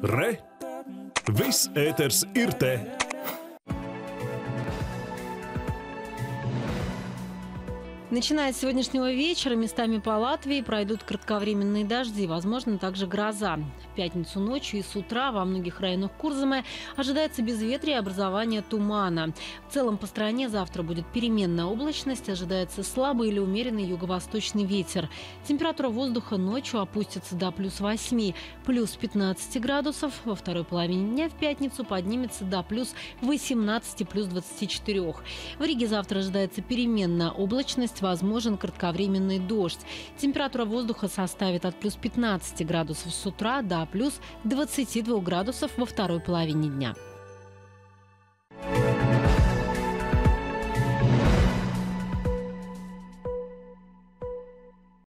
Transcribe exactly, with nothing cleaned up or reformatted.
Re! Viss ēters ir te! Начиная с сегодняшнего вечера местами по Латвии пройдут кратковременные дожди, возможно, также гроза. В пятницу ночью и с утра во многих районах Курзаме ожидается безветрие и образование тумана. В целом по стране завтра будет переменная облачность, ожидается слабый или умеренный юго-восточный ветер. Температура воздуха ночью опустится до плюс восьми, плюс пятнадцати градусов. Во второй половине дня в пятницу поднимется до плюс восемнадцати, плюс двадцати четырёх. В Риге завтра ожидается переменная облачность, возможен кратковременный дождь. Температура воздуха составит от плюс пятнадцати градусов с утра до плюс двадцати двух градусов во второй половине дня.